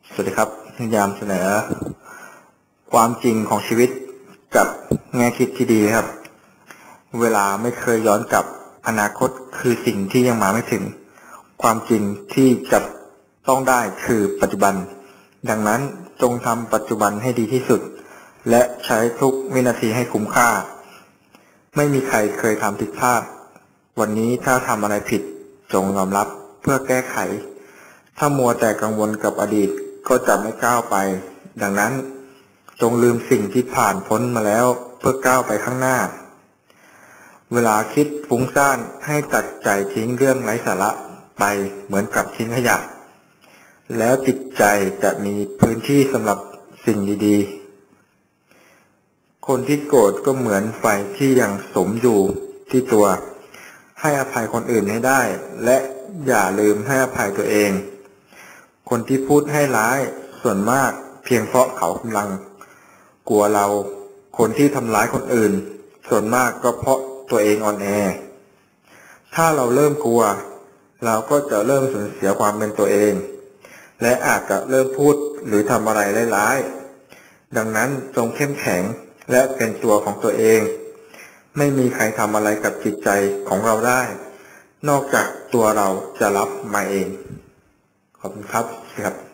สวัสดีครับพยายามเสนอความจริงของชีวิตกับแง่คิดที่ดีครับเวลาไม่เคยย้อนกลับอนาคตคือสิ่งที่ยังมาไม่ถึงความจริงที่จะต้องได้คือปัจจุบันดังนั้นจงทำปัจจุบันให้ดีที่สุดและใช้ทุกวินาทีให้คุ้มค่าไม่มีใครเคยทำผิดพลาดวันนี้ถ้าทำอะไรผิดจงยอมรับเพื่อแก้ไขถ้ามัวแต่กังวลกับอดีตก็จะไม่ก้าวไปดังนั้นจงลืมสิ่งที่ผ่านพ้นมาแล้วเพื่อก้าวไปข้างหน้าเวลาคิดฟุ้งซ่านให้ตัดใจทิ้งเรื่องไร้สาระไปเหมือนกับทิ้งขยะแล้วจิตใจจะมีพื้นที่สำหรับสิ่งดีๆคนที่โกรธก็เหมือนไฟที่ยังสมอยู่ที่ตัวให้อภัยคนอื่นให้ได้และอย่าลืมให้อภัยตัวเองคนที่พูดให้ร้ายส่วนมากเพียงเพราะเขากำลังกลัวเราคนที่ทำร้ายคนอื่นส่วนมากก็เพราะตัวเองอ่อนแอถ้าเราเริ่มกลัวเราก็จะเริ่มสูญเสียความเป็นตัวเองและอาจจะเริ่มพูดหรือทำอะไรร้ายๆดังนั้นจงเข้มแข็งและเป็นตัวของตัวเองไม่มีใครทำอะไรกับจิตใจของเราได้นอกจากตัวเราจะรับมาเองขอบคุณครับ